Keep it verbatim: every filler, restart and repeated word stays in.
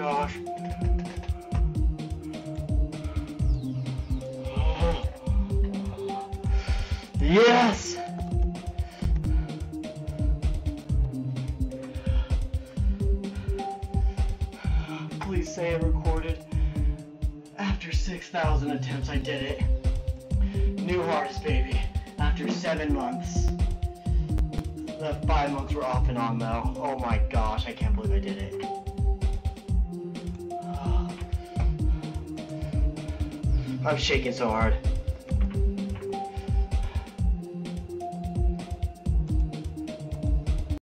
gosh. Yes! Please say I recorded. After six thousand attempts, I did it. New hardest, baby. After seven months. The five months were off and on, though. Oh my gosh, I can't believe I did it. I'm shaking so hard.